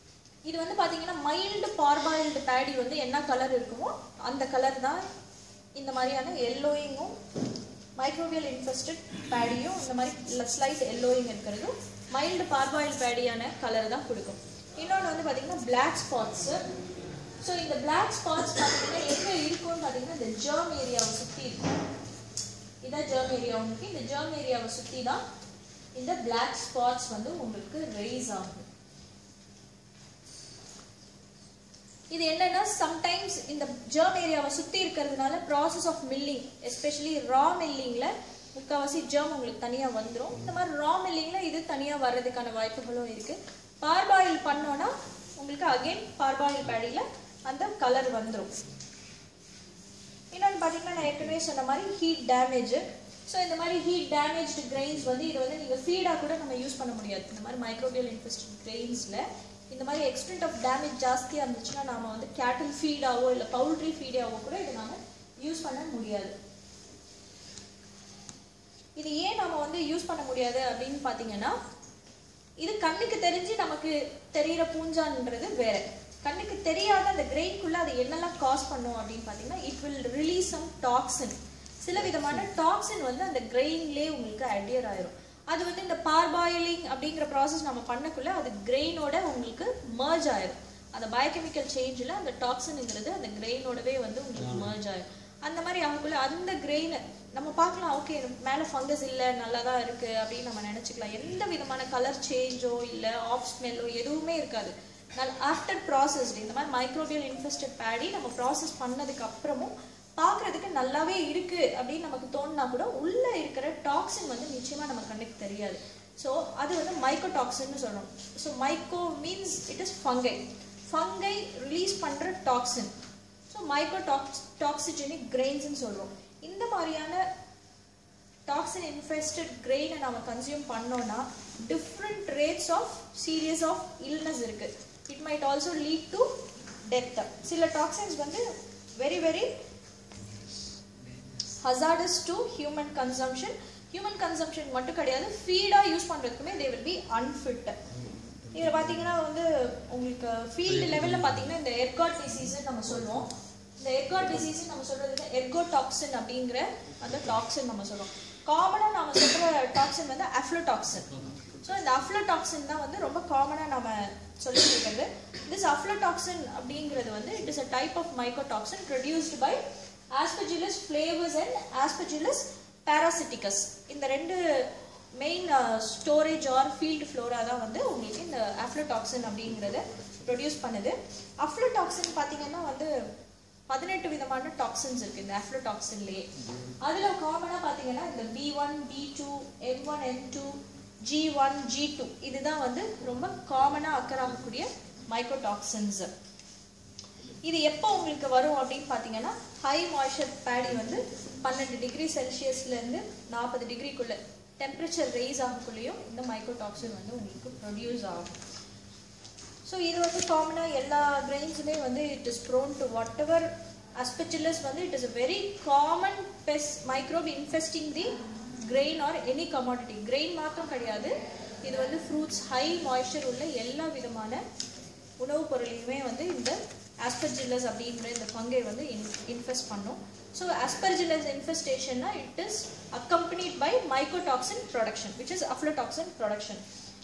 இது வந்து பார்த்தீங்கன்னா மைல்டு பார்பாயில்டு பேடி வந்து என்ன கலர் இருக்குமோ அந்த கலர் தான் இந்த மாதிரியான எல்லோயிங்கும் மைக்ரோபியல் இன்ஃபெஸ்டட் பேடியும் இந்த மாதிரி ஸ்லைட் எல்லோயிங் இருக்கிறது மைல்டு பார்பாயில் பேடியான கலர் தான் கொடுக்கும். இன்னொன்று வந்து பார்த்தீங்கன்னா பிளாக் ஸ்பாட்ஸு. ஸோ இந்த பிளாக் ஸ்பாட்ஸ் பார்த்தீங்கன்னா எங்கே இருக்கும்னு பார்த்தீங்கன்னா இந்த ஜெர்ம் ஏரியாவை சுற்றி இருக்கும். இதான் ஜெர்ம் ஏரியா. உங்களுக்கு இந்த ஜெர்ம் ஏரியாவை சுற்றி தான் இந்த பிளாக் ஸ்பாட்ஸ் வந்து உங்களுக்கு ரைஸ் ஆகும். இது என்னன்னா சம்டைம்ஸ் இந்த ஜெர்ம் ஏரியாவை சுற்றி இருக்கிறதுனால process of milling, especially raw மில்லிங்கில் முக்கால்வாசி ஜெர்ம் உங்களுக்கு தனியாக வந்துடும். இந்த மாதிரி ரா மில்லிங்கில் இது தனியாக வர்றதுக்கான வாய்ப்புகளும் இருக்குது. பார்பாயில் பண்ணோன்னா உங்களுக்கு அகெயின் பார்பாயில் பேடியில் அந்த கலர் வந்துடும். இன்னொன்று பார்த்தீங்கன்னா நான் ஏற்கனவே சொன்ன மாதிரி ஹீட் டேமேஜ். ஸோ இந்த மாதிரி ஹீட் டேமேஜ்டு கிரெயின்ஸ் வந்து இது வந்து நீங்கள் ஃபீடாக கூட நம்ம யூஸ் பண்ண முடியாது. இந்த மாதிரி மைக்ரோபியல் இன்ஃபெஸ்டட் கிரெயின்ஸில் இந்த மாதிரி எக்ஸ்டென்ட் ஆஃப் டேமேஜ் ஜாஸ்தியாக இருந்துச்சுன்னா நம்ம வந்து கேட்டில் ஃபீடாவோ இல்லை பவுல்ட்ரி ஃபீடாவோ கூட இதை நம்ம யூஸ் பண்ண முடியாது. இது ஏன் நம்ம வந்து யூஸ் பண்ண முடியாது அப்படின்னு பார்த்தீங்கன்னா இது கண்ணுக்கு தெரிஞ்சு நமக்கு தெரிகிற பூஞ்சான்ன்றது வேற. கண்ணுக்கு தெரியாத அந்த கிரெயின்குள்ளே அது என்னெல்லாம் காஸ் பண்ணும் அப்படின்னு பார்த்தீங்கன்னா it will release some toxin. சில விதமான டாக்ஸின் வந்து அந்த கிரெயின்லேயே உங்களுக்கு அடியர் ஆயிரும். அது வந்து இந்த பார்பாயிலிங் அப்படிங்கிற ப்ராசஸ் நம்ம பண்ணக்குள்ள அது கிரெயினோட உங்களுக்கு மர்ஜ் ஆயிரும். அந்த பயோகெமிக்கல் சேஞ்சில் அந்த டாக்ஸின்ங்கிறது அந்த கிரெயினோடவே வந்து உங்களுக்கு மர்ஜ் ஆயிரும். அந்த மாதிரி அவங்களுக்குள்ள அந்த கிரெயினை நம்ம பார்க்கலாம், ஓகே மேலே ஃபங்கஸ் இல்லை நல்லா தான் இருக்குது அப்படின்னு நம்ம நினச்சிக்கலாம். எந்த விதமான கலர் சேஞ்சோ இல்லை ஆஃப் ஸ்மெல்லோ எதுவுமே இருக்காது. ஆஃப்டர் ப்ராசஸ்டு இந்த மாதிரி மைக்ரோபியல் இன்ஃபெஸ்டட் பேடி நம்ம ப்ராசஸ் பண்ணதுக்கு அப்புறமும் பார்க்குறதுக்கு நல்லாவே இருக்குது அப்படின்னு நமக்கு தோணுனா கூட உள்ளே இருக்கிற டாக்ஸின் வந்து நிச்சயமாக நம்ம கண்ணுக்கு தெரியாது. ஸோ அது வந்து மைக்கோடாக்சின்னு சொல்கிறோம். So myco means it is fungi. Fungi release பண்ணுற டாக்ஸின். ஸோ மைக்கோடாக்சிஜெனிக் கிரெயின்ஸ்ன்னு சொல்கிறோம். இந்த மாதிரியான டாக்ஸின் இன்ஃபெஸ்டட் கிரெயினை நம்ம கன்சியூம் பண்ணோன்னா different rates of serious of illness இருக்குது. It might also lead to death. சில டாக்ஸின்ஸ் வந்து very very hazardous to human consumption. Human consumption மட்டும் கிடையாது, ஃபீடாக யூஸ் பண்ணுறதுக்குமே they will be unfit. இதில் பார்த்தீங்கன்னா வந்து உங்களுக்கு ஃபீல்டு லெவலில் பார்த்தீங்கன்னா இந்த எர்காட் டிசீஸ்ன்னு நம்ம சொல்லுவோம். இந்த எர்காட் டிசீஸ் நம்ம சொல்கிறது எர்கோடாக்சின் அப்படிங்கிற அந்த டாக்ஸின் நம்ம சொல்லுவோம். காமனாக நம்ம சொல்கிற டாக்ஸின் வந்து அஃப்ளோடாக்சின். ஸோ இந்த அஃப்ளோடாக்சின் தான் வந்து ரொம்ப காமனாக நம்ம சொல்லிட்டு இருக்கிறது. திஸ் அஃப்ளோடாக்சின் அப்படிங்கிறது வந்து it is a type of mycotoxin produced by Aspergillus flavus and Aspergillus parasiticus. இந்த ரெண்டு main storage or field flora தான் வந்து உங்களுக்கு இந்த அஃப்ளோடாக்சின் அப்படிங்கிறத ப்ரொடியூஸ் பண்ணுது. அஃப்ளோடாக்சின் பார்த்தீங்கன்னா வந்து 18 விதமான டாக்ஸின்ஸ் இருக்குது இந்த அஃப்ளோடாக்சின்லேயே. அதில் காமனாக பார்த்தீங்கன்னா இந்த B1, B2, M1, M2, G1, G2 இதுதான் வந்து ரொம்ப காமனாக அக்கர் ஆகக்கூடிய மைக்கோடாக்சின்ஸ். இது எப்போ உங்களுக்கு வரும் அப்படின்னு பார்த்தீங்கன்னா ஹை மாய்ஸ்சர் பேடி வந்து 12 டிகிரி செல்சியஸ்லேருந்து 40 டிகிரிக்குள்ளே டெம்பரேச்சர் ரைஸ் ஆகக்குள்ளேயும் இந்த மைக்கோடாக்சின் வந்து உங்களுக்கு ப்ரொடியூஸ் ஆகும். ஸோ இது வந்து காமனாக எல்லா கிரெயின்ஸுமே வந்து it is prone to whatever Aspergillus வந்து it is a very common pest microbe infesting the grain or any commodity. Grain மாத்திரம் கிடையாது, இது வந்து ஃப்ரூட்ஸ் ஹை மாய்ஸ்சர் உள்ள எல்லா விதமான உணவுப் பொருளையுமே வந்து இந்த Aspergillus அப்படிங்கிற இந்த ஃபங்கை வந்து இன்ஃபெஸ்ட் பண்ணும். ஸோ Aspergillus இன்ஃபெஸ்டேஷன்னா it is accompanied by mycotoxin production which is aflatoxin production.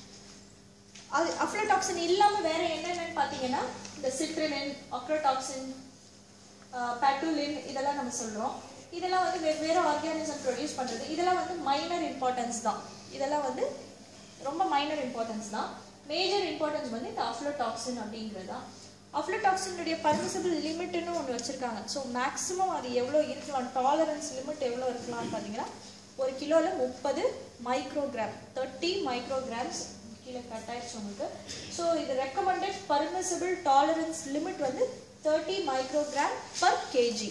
அது அஃப்ளோடாக்சின் இல்லாமல் வேறு என்னென்னு பார்த்தீங்கன்னா இந்த சிட்ரிலின், அக்ரோடாக்சின், பேட்டுலின் இதெல்லாம் நம்ம சொல்கிறோம். இதெல்லாம் வந்து வெவ்வேறு ஆர்கானிசம் ப்ரொடியூஸ் பண்ணுறது. இதெல்லாம் வந்து மைனர் இம்பார்ட்டன்ஸ் தான். இதெல்லாம் வந்து ரொம்ப மைனர் இம்பார்ட்டன்ஸ் தான். மேஜர் இம்பார்ட்டன்ஸ் வந்து இந்த அஃப்ளோடாக்சின் அப்படிங்கிறது தான். அஃப்ளோடாக்சினுடைய பர்மிசபிள் லிமிட்னு ஒன்று வச்சுருக்காங்க. ஸோ மேக்ஸிமம் அது எவ்வளோ இருக்கலாம், டாலரன்ஸ் லிமிட் எவ்வளோ இருக்கலாம்னு பார்த்தீங்கன்னா ஒரு கிலோவில் 30 மைக்ரோகிராம், 30 மைக்ரோகிராம்ஸ் கீழே கட் ஆயிடுச்சு உங்களுக்கு. ஸோ இது ரெக்கமெண்டட் பர்மிசபிள் டாலரன்ஸ் லிமிட் வந்து 30 மைக்ரோகிராம் பர் கேஜி.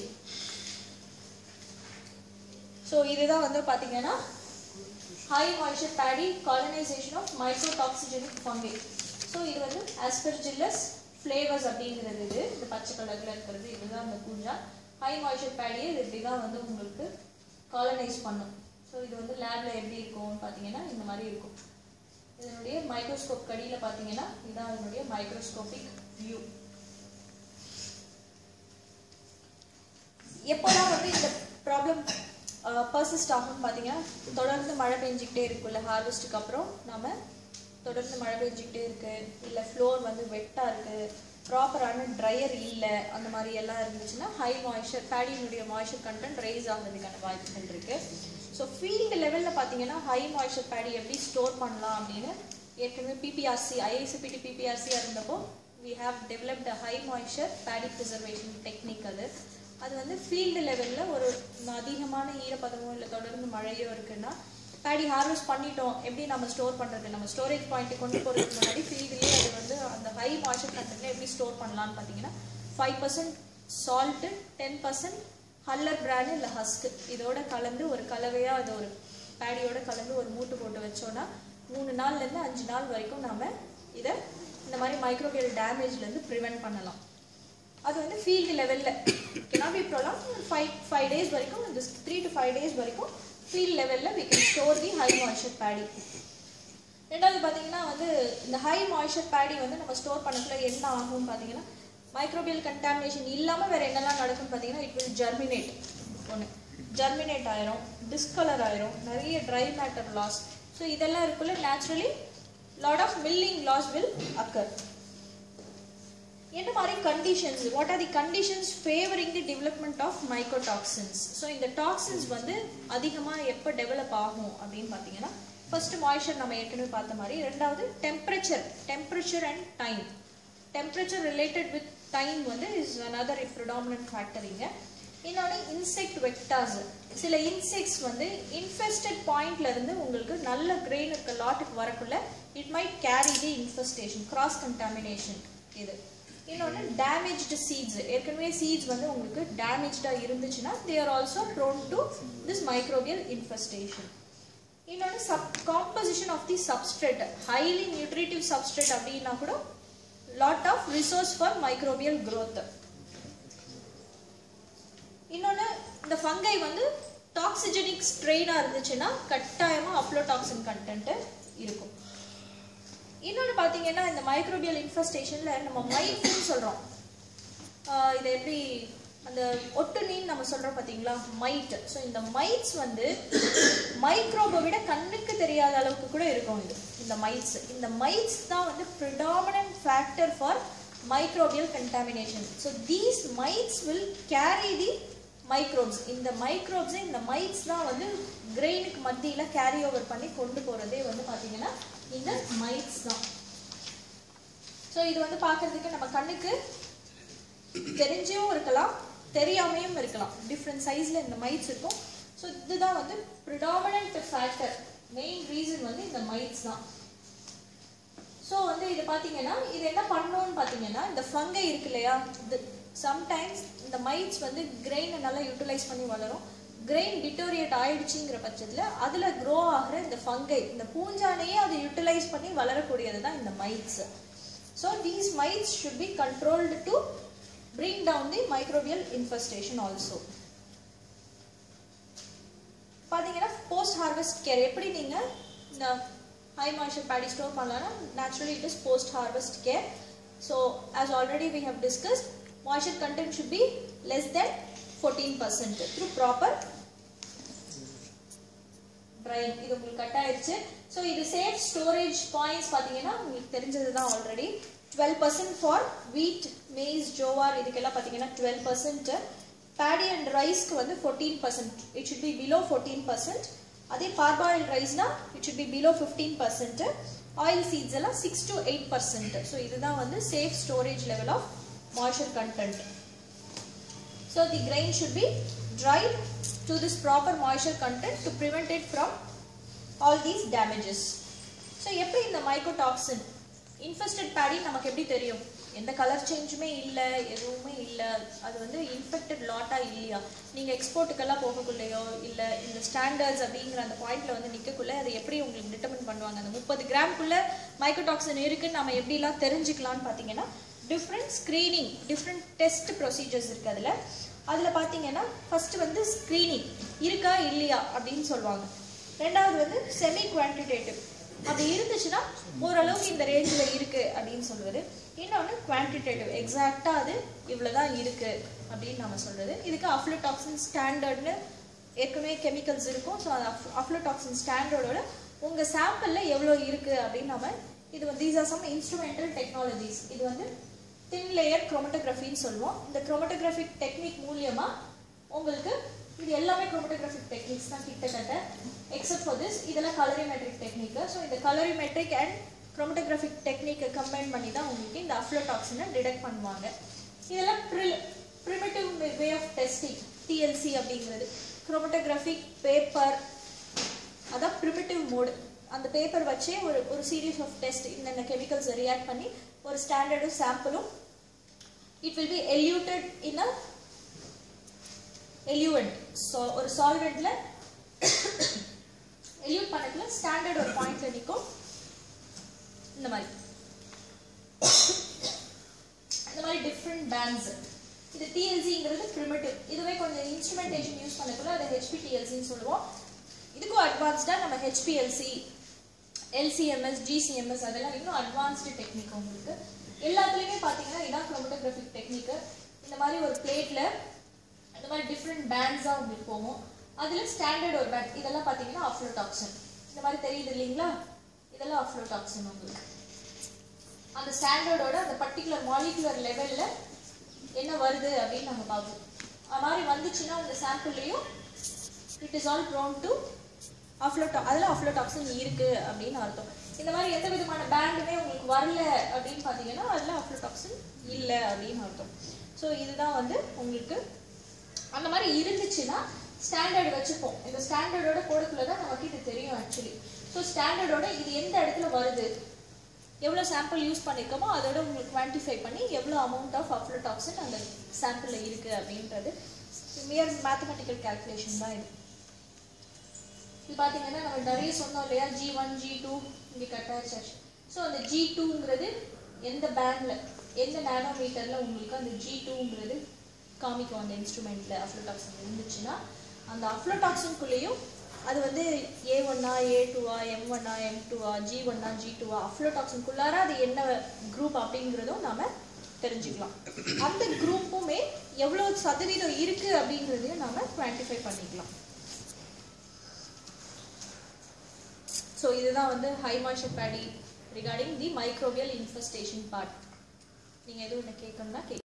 ஸோ இதுதான் வந்து பார்த்தீங்கன்னா high moisture paddy colonisation of mycotoxigenic fungi. So இது வந்து Aspergillus flavus அப்படிங்கிறது இது இந்த பச்சை கலரில் இருக்கிறது இதுதான் அந்த பூஞ்சா. ஹை மாய்ஸ்சர் பேடியை இது இப்படி தான் வந்து உங்களுக்கு காலனைஸ் பண்ணும். ஸோ இது வந்து லேபில் எப்படி இருக்கும்னு பார்த்தீங்கன்னா இந்த மாதிரி இருக்கும். இதனுடைய மைக்ரோஸ்கோப் கடியில் பார்த்தீங்கன்னா இதுதான் அதனுடைய மைக்ரோஸ்கோபிக் வியூ. எப்போலாம் வந்து இந்த ப்ராப்ளம் பர்சிஸ்ட் ஆகும்னு பார்த்தீங்கன்னா, தொடர்ந்து மழை பெஞ்சிக்கிட்டே இருக்குல்ல, ஹார்வெஸ்ட்டுக்கு அப்புறம் நம்ம தொடர்ந்து மழை பெஞ்சிக்கிட்டே இருக்கு, இல்லை ஃப்ளோர் வந்து வெட்டாக இருக்குது, ப்ராப்பரான ட்ரையர் இல்லை, அந்த மாதிரி எல்லாம் இருந்துச்சுன்னா ஹை மாய்ஸ்சர் பேடியினுடைய மாய்ஸ்சர் கண்டென்ட் ரைஸ் ஆகிறதுக்கான வாய்ப்புகள் இருக்குது. ஸோ ஃபீல்டு லெவலில் பார்த்தீங்கன்னா ஹை மாய்ஸ்சர் பேடி எப்படி ஸ்டோர் பண்ணலாம் அப்படின்னு ஏற்கனவே பிபிஆர்சி ஐஐசிபிடி பிபிஆர்சியாக இருந்தப்போ we have developed a high moisture paddy preservation technique. அது வந்து ஃபீல்டு லெவலில் ஒரு அதிகமான ஈரப்பதமோ இல்லை தொடர்ந்து மழையோ இருக்குன்னா பேடி ஹார்வெஸ்ட் பண்ணிட்டோம், எப்படி நம்ம ஸ்டோர் பண்ணுறது, நம்ம ஸ்டோரேஜ் பாயிண்ட்டு கொண்டு போகிறதுக்கு முன்னாடி ஃபீல்டுலேயே அது வந்து அந்த ஹை மாய்ஸ்சர் கண்டென்ட்டில் எப்படி ஸ்டோர் பண்ணலான்னு பார்த்தீங்கன்னா 5% சால்ட்டு, 10% ஹல்லர் பிராண்ட் இல்லை ஹஸ்க்கு இதோட கலந்து ஒரு கலவையாக அது ஒரு பேடியோட கலந்து ஒரு மூட்டு போட்டு வச்சோன்னா 3 நாள்லேருந்து 5 நாள் வரைக்கும் நம்ம இதை இந்த மாதிரி மைக்ரோபியல் டேமேஜ்லேருந்து ப்ரிவென்ட் பண்ணலாம். அது வந்து ஃபீல்டு லெவலில் cannot be prolonged 5 days வரைக்கும், இந்த 3 to 5 days வரைக்கும் ஃபீல்டு லெவலில் we can store the high moisture paddy. ரெண்டாவது பார்த்தீங்கன்னா வந்து இந்த ஹை மாய்ஸ்சர் பேடி வந்து நம்ம ஸ்டோர் பண்ணக்குள்ள என்ன ஆகும்னு பார்த்தீங்கன்னா, மைக்ரோபியல் கண்டாமினேஷன் இல்லாமல் வேறு என்னெல்லாம் நடக்கும்னு பார்த்தீங்கன்னா, இட் வில் ஜெர்மினேட். ஒன்று ஜெர்மினேட் ஆயிரும், டிஸ்கலர் ஆயிரும், நிறைய ட்ரை மேட்டர் லாஸ். ஸோ இதெல்லாம் இருக்குள்ள naturally lot of milling loss will occur. என்ன மாதிரி conditions, what are the conditions favoring the development of mycotoxins? So இந்த toxins வந்து அதிகமா எப்போ டெவலப் ஆகும் அப்படின்னு பார்த்தீங்கன்னா, first moisture நம்ம ஏற்கனவே பார்த்த மாதிரி, ரெண்டாவது temperature and time. Temperature related with time வந்து is another predominant factor இங்க. இன்னொன்று இன்செக்ட் வெக்டார்ஸ், சில இன்செக்ட்ஸ் வந்து இன்ஃபெஸ்டட் பாயிண்ட்ல இருந்து உங்களுக்கு நல்ல கிரெயின் இருக்க லாட்டுக்கு வரக்குள்ள it might carry the infestation, cross contamination. இது இன்னொன்று டேமேஜ்டு சீட்ஸ், ஏற்கனவே சீட்ஸ் வந்து உங்களுக்கு டேமேஜ்டாக இருந்துச்சுன்னா they are also prone to this microbial infestation. இன்னொன்று composition of the substrate, highly nutritive substrate அப்படின்னா கூட lot of resource for microbial growth. இன்னொன்று இந்த ஃபங்கை வந்து டாக்ஸிஜெனிக் ஸ்ட்ரெயினாக இருந்துச்சுன்னா கட்டாயமாக அப்ளோடாக்சின் கண்டென்ட்டு இருக்கும். இன்னொன்று பார்த்தீங்கன்னா, இந்த மைக்ரோபியல் இன்ஃபெஸ்டேஷனில் நம்ம மைட்ஸ்ன்னு சொல்கிறோம். இதை எப்படி அந்த ஒட்டுண்ணின்னு நம்ம சொல்கிறோம் பார்த்தீங்களா, மைட். ஸோ இந்த மைட்ஸ் வந்து மைக்ரோபை விட கண்ணுக்கு தெரியாத அளவுக்கு கூட இருக்கும். இந்த மைட்ஸ் தான் வந்து predominant factor for microbial contamination. So these mites will carry the microbes. இந்த microbes இந்த mites தான் வந்து கிரெயினுக்கு மத்தியில கேரி ஓவர் பண்ணி கொண்டு போறதே வந்து பாத்தீங்கன்னா இந்த mites தான். ஸோ இது வந்து பார்க்கறதுக்கு நம்ம கண்ணுக்கு தெரிஞ்சும் இருக்கலாம், தெரியாமையும் இருக்கலாம். டிஃப்ரெண்ட் சைஸ்ல இந்த mites இருக்கும். ஸோ இதுதான் வந்து ப்ரிடாமினன்ட் ஃபேக்டர், மெயின் ரீசன் வந்து இந்த mites தான். ஸோ வந்து இது பார்த்தீங்கன்னா, இது என்ன பண்ணணும்னு பார்த்தீங்கன்னா, இந்த ஃபங்கை இருக்கு இல்லையா, சம்டைம்ஸ் இந்த மைட்ஸ் வந்து கிரெயினை நல்லா யூட்டிலைஸ் பண்ணி வளரும். கிரெயின் டிட்டோரியேட் ஆயிடுச்சுங்கிற பட்சத்தில் அதில் க்ரோ ஆகிற இந்த ஃபங்கை, இந்த பூஞ்சானையே அதை யூட்டிலைஸ் பண்ணி வளரக்கூடியது தான் இந்த mites. So these mites should be controlled to bring down the microbial infestation also. பார்த்தீங்கன்னா போஸ்ட் ஹார்வெஸ்ட் கேர் எப்படி நீங்கள் இந்த high moisture paddy store பண்ணலாம்னா, naturally it is post harvest care. So as already we have discussed, moisture content should be less than 14% through proper drying. இது உங்களுக்கு cut ஆயிருச்சு. So இது safe storage points பார்த்தீங்கன்னா உங்களுக்கு தெரிஞ்சது தான் already. 12% for wheat, maize, jowar இதுக்கெல்லாம் பார்த்தீங்கன்னா 12%. paddy and riceக்கு வந்து 14%. it should be below 14%. அதே பார்பாயில்ட் ரைஸ்னா it should be below 15%. Oil seeds எல்லாம் 6 to 8%. ஸோ இதுதான் வந்து safe storage level of moisture content. So the grain should be dried to this proper moisture content to prevent it from all these damages. So எப்படி இந்த மைக்கோடாக்சின் infested Bedi நமக்கு எப்படி தெரியும்? எந்த colour சேஞ்சுமே இல்லை, எதுவுமே இல்லை, அது வந்து இன்ஃபெக்டட் லாட்டா இல்லையா, நீங்கள் எக்ஸ்போர்ட்டுக்கெல்லாம் போகக்குள்ளேயோ இல்லை இந்த ஸ்டாண்டர்ட்ஸ் அப்படிங்கிற அந்த பாயிண்ட்ல வந்து நிற்கக்குள்ளே அதை எப்படி உங்களுக்கு டிட்டர்மின் பண்ணுவாங்க? அந்த 30 கிராம்குள்ளே மைக்கோடாக்சின் இருக்குன்னு நம்ம எப்படிலாம் தெரிஞ்சுக்கலான்னு பார்த்தீங்கன்னா, different screening, different test procedures இருக்குது. அதில் பார்த்தீங்கன்னா ஃபஸ்ட்டு வந்து ஸ்க்ரீனிங் இருக்கா இல்லையா அப்படின்னு சொல்லுவாங்க. ரெண்டாவது வந்து செமி குவான்டிடேட்டிவ், அது இருந்துச்சுன்னா ஓரளவுக்கு இந்த ரேஞ்சில் இருக்குது அப்படின்னு சொல்லுவது. இன்னொன்று குவான்டிடேட்டிவ், எக்ஸாக்டாக அது இவ்வளோ தான் இருக்குது அப்படின்னு நம்ம சொல்கிறது. இதுக்கு அஃப்ளோடாக்சின் ஸ்டாண்டர்ட்னு ஏற்கனவே கெமிக்கல்ஸ் இருக்கும். ஸோ அந்த அஃப்ளோடாக்சின் ஸ்டாண்டர்டோட உங்கள் சாம்பிளில் எவ்வளோ இருக்குது அப்படின்னு நம்ம இது வந்து these are some instrumental technologies. இது வந்து தின் லேயர் குரோமட்டோகிராஃபின்னு சொல்லுவோம். இந்த குரோமட்டோகிராஃபிக் டெக்னிக் மூலியமாக உங்களுக்கு இது எல்லாமே குரோமட்டோகிராஃபிக் டெக்னிக்ஸ் தான் கிட்டத்தட்ட, எக்ஸப்ட் ஃபார் திஸ் இதெல்லாம் கலரிமெட்ரிக் டெக்னிக்கு. ஸோ இந்த கலரிமெட்ரிக் அண்ட் குரோமட்டோகிராஃபிக் டெக்னிக்கை கம்பைன் பண்ணி தான் உங்களுக்கு இந்த அஃப்ளோடாக்சினை டிடெக்ட் பண்ணுவாங்க. இதெல்லாம் primitive way of testing, TLC அப்படிங்கிறது. குரோமட்டோகிராஃபிக் பேப்பர் அதான் ப்ரிமிட்டிவ் மோடு. அந்த பேப்பர் வச்சே ஒரு சீரீஸ் ஆஃப் டெஸ்ட் இந்த கெமிக்கல்ஸை ரியாக்ட் பண்ணி ஒரு ஸ்டாண்டர்டும் சாம்பிளும் it will be eluted in a eluent. So ஒரு சால்வெண்ட்ல எல்யூட் பண்ணக்குள்ள ஸ்டாண்டர்ட் ஒரு பாயிண்ட்ல நிற்கும். இந்த மாதிரி டிஃப்ரெண்ட் பேண்ட்ஸ். இது டிஎல்சிங்கிறது ப்ரிமிட்டிவ். இதுவே கொஞ்சம் இன்ஸ்ட்ருமெண்டேஷன் யூஸ் பண்ணக்குள்ள அதை ஹெச்பிடிஎல்சின்னு சொல்லுவோம். இதுக்கும் அட்வான்ஸ்டாக நம்ம ஹெச்பிஎல்சி, எல்சிஎம்எஸ், ஜிசிஎம்எஸ் அதெல்லாம் இன்னும் அட்வான்ஸ்டு டெக்னிக். உங்களுக்கு எல்லாத்துலேயுமே பார்த்தீங்கன்னா இதான் குரோமட்டோகிராஃபிக் டெக்னிக்கு. இந்த மாதிரி ஒரு பிளேட்டில் இந்த மாதிரி டிஃப்ரெண்ட் பேண்ட்ஸாக உங்களுக்கு போகும். அதில் ஸ்டாண்டர்ட் ஒரு பேண்ட். இதெல்லாம் பார்த்தீங்கன்னா அஃப்ளோடாக்சின். இந்த மாதிரி தெரியுது இல்லைங்களா, இதெல்லாம் அஃப்ளோடாக்சின். உங்களுக்கு அந்த ஸ்டாண்டர்டோட அந்த பர்டிகுலர் மாலிகுலர் லெவலில் என்ன வருது அப்படின்னு நம்ம பார்ப்போம். அது மாதிரி வந்துச்சுன்னா உங்கள் சாம்பிள்லேயும் it is all prone to அதில் அஃப்ளோடாக்சின் இருக்குது அப்படின்னு அர்த்தம். இந்த மாதிரி எந்த விதமான பேண்டுமே உங்களுக்கு வரல அப்படின்னு பார்த்தீங்கன்னா அதில் அஃப்ளோடாக்சின் இல்லை அப்படின்னு அர்த்தம். ஸோ இதுதான் வந்து உங்களுக்கு அந்த மாதிரி இருந்துச்சுன்னா ஸ்டாண்டர்ட் வச்சுப்போம். இந்த ஸ்டாண்டர்டோட கோடுக்குள்ளே தான் நமக்கு இது தெரியும் ஆக்சுவலி. ஸோ ஸ்டாண்டர்டோட இது எந்த இடத்துல வருது, எவ்வளோ சாம்பிள் யூஸ் பண்ணியிருக்கோமோ அதோட உங்களுக்கு குவான்டிஃபை பண்ணி எவ்வளோ அமௌண்ட் ஆஃப் அஃப்ளோடாக்சின் அந்த சாம்பிளில் இருக்குது அப்படின்றது மியர் மேத்தமெட்டிக்கல் கால்குலேஷன் தான் இது. இது பார்த்தீங்கன்னா நம்ம நிறைய சொன்னோம் இல்லையா, G1 G2 இங்கே கட்டாச்சு. ஸோ அந்த G2ங்கிறது எந்த பேண்டில் எந்த நேனோமீட்டரில் உங்களுக்கு அந்த G2ங்கிறது காமிக்கும் அந்த இன்ஸ்ட்ருமெண்ட்டில் அஃப்ளோடாக்சின் இருந்துச்சுன்னா அந்த அஃப்ளோடாக்சின்குள்ளேயும் அது வந்து A1ஆ A2ஆ M1ஆ M2ஆ G1ஆ G2ஆ அஃப்ளோடாக்சின்குள்ளார அது என்ன குரூப் அப்படிங்கிறதும் நாம் தெரிஞ்சுக்கலாம். அந்த குரூப்புமே எவ்வளோ சதவீதம் இருக்குது அப்படிங்கிறதையும் நாம் குவான்டிஃபை பண்ணிக்கலாம். ஸோ இதுதான் வந்து ஹைமா ஷெப்பாடி regarding the microbial infestation part. நீங்கள் எதுவும் ஒன்று கேட்கணும்னா